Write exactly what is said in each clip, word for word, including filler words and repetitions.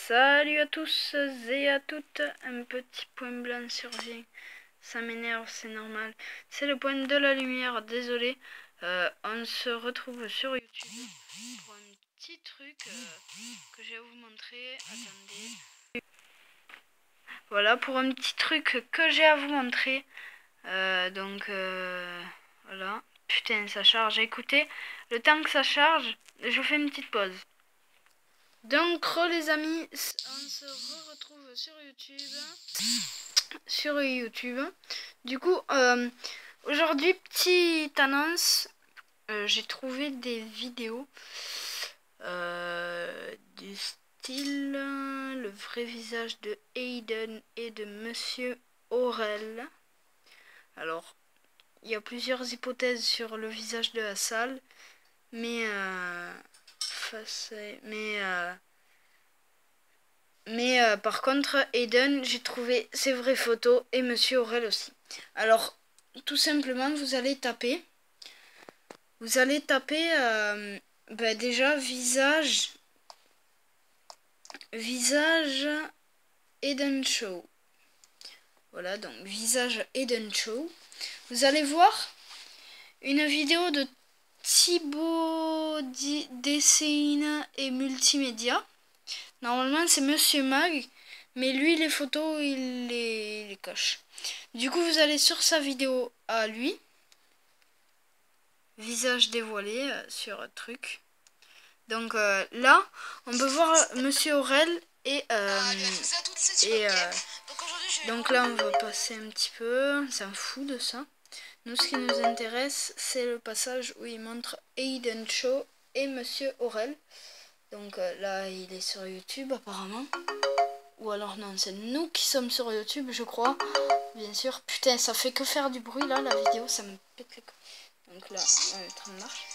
Salut à tous et à toutes, un petit point blanc survient, ça m'énerve, c'est normal, c'est le point de la lumière, désolé, euh, on se retrouve sur YouTube pour un petit truc euh, que je vais vous montrer, attendez, voilà, pour un petit truc que j'ai à vous montrer, euh, donc euh, voilà, putain ça charge, écoutez, le temps que ça charge, je fais une petite pause. Donc les amis, on se re retrouve sur YouTube. Sur YouTube. Du coup, euh, aujourd'hui, petite annonce. Euh, J'ai trouvé des vidéos euh, du style le vrai visage de Aiden et de Monsieur Aurel. Alors, il y a plusieurs hypothèses sur le visage de la salle, mais euh, face, mais euh, Mais euh, par contre, Aiden, j'ai trouvé ses vraies photos et Monsieur Aurel aussi. Alors, tout simplement, vous allez taper. Vous allez taper euh, bah déjà visage. Visage Aiden Show. Voilà, donc visage Aiden Show. Vous allez voir une vidéo de Thibaut Dessin et Multimédia. Normalement, c'est Monsieur Mag, mais lui, les photos, il les, il les coche. Du coup, vous allez sur sa vidéo à lui. Visage dévoilé euh, sur un truc. Donc euh, là, on peut voir Monsieur Aurel et... Euh, et euh, donc là, on va passer un petit peu. On s'en fout de ça. Nous, ce qui nous intéresse, c'est le passage où il montre Aiden Show et Monsieur Aurel. Donc euh, là, il est sur YouTube apparemment. Ou alors non, c'est nous qui sommes sur YouTube, je crois. Bien sûr. Putain, ça fait que faire du bruit là, la vidéo, ça me pète les couilles. Donc là, on est en train de marcher.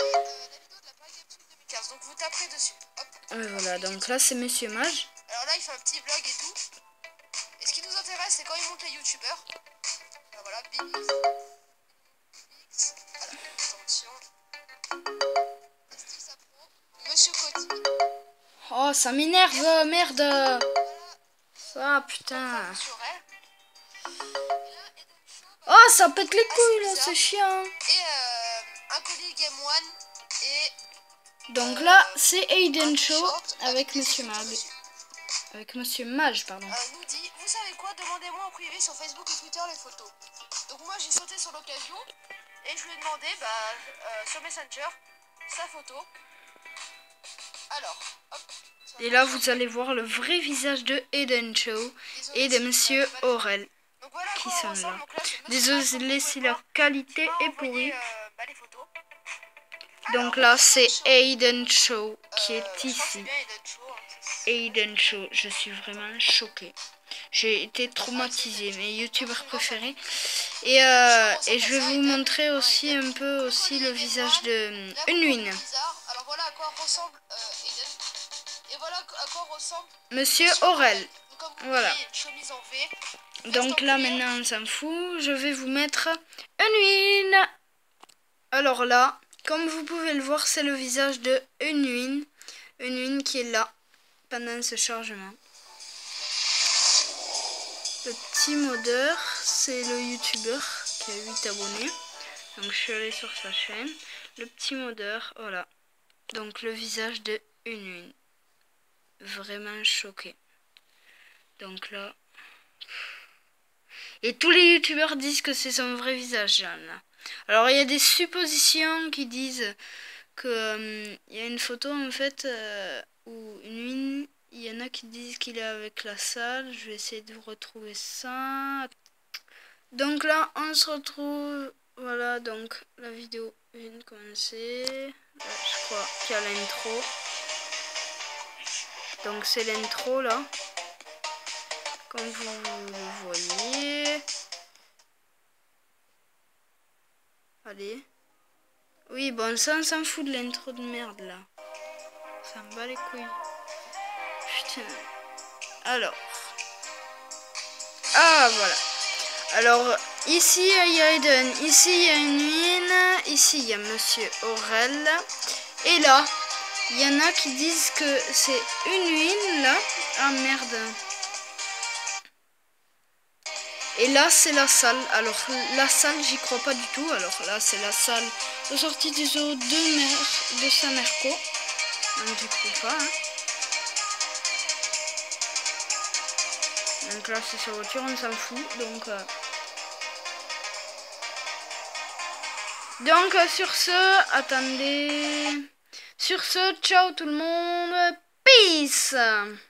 Donc vous taperez dessus. Hop. Et voilà, donc là c'est Monsieur Mage. Alors là, il fait un petit vlog et tout. Et ce qui nous intéresse, c'est quand il monte les youtubeurs. Ben voilà, Big X. Voilà, attention. Monsieur Coty. Oh, ça m'énerve, merde. Ah, putain. Oh, ça pète les couilles, là, c'est chiant. Et euh, un colis Game One. Et... Donc là, c'est Aiden Show avec Monsieur Mage. Avec Monsieur Mage, pardon. Euh, nous dit, vous savez quoi, demandez-moi en privé sur Facebook et Twitter les photos. Donc moi, j'ai sauté sur l'occasion. Et je lui ai demandé, bah, euh, sur Messenger, sa photo. Alors, hop. Et là, vous allez voir le vrai visage de Aiden Show et de Monsieur Aurel voilà qui sont là. là Désolé si la qualité est pourrie. Euh, bah, les photos. Donc là, c'est Aiden Show qui est Euh, ici. bien Aiden Show, hein, Aiden Show, je suis vraiment choquée. J'ai été traumatisée, mes youtubeurs préférés. Et, euh, et je vais vous montrer aussi un peu aussi le visage de Unwin. Alors voilà à quoi ressemble euh, Aiden. Et voilà à quoi ressemble Monsieur Aurel. Donc, comme vous Voilà. voyez, une chemise en V. Donc là maintenant on s'en fout. Je vais vous mettre Unwin. Alors là, comme vous pouvez le voir, c'est le visage de Unwin. Unwin qui est là pendant ce chargement. Le petit modeur, c'est le youtubeur qui a huit abonnés. Donc je suis allée sur sa chaîne. Le petit modeur, voilà. Donc le visage de Unwin. Vraiment choqué. Donc là. Et tous les youtubeurs disent que c'est son vrai visage, là. Alors il y a des suppositions qui disent que euh, il y a une photo en fait euh, où Unwin, il y en a qui disent qu'il est avec la salle. Je vais essayer de vous retrouver ça. Donc là on se retrouve. Voilà, donc la vidéo vient de commencer. Ouais, je crois qu'il y a l'intro. Donc c'est l'intro là. Comme vous le voyez. Allez. Oui, bon, ça on s'en fout de l'intro de merde là. Ça me bat les couilles. Putain. Alors. Ah, voilà. Alors, ici il y a Aiden. Ici il y a Unwin. Ici il y a Monsieur Aurel. Et là, Il y en a qui disent que c'est une huile là. Ah merde. Et là c'est la salle. Alors la salle j'y crois pas du tout. Alors là c'est la salle de sortie des eaux de mer de Saint-Merco. Donc j'y crois pas. Hein. Donc là c'est sa voiture, on s'en fout. Donc euh... donc euh, sur ce, attendez. Sur ce, ciao tout le monde. Peace.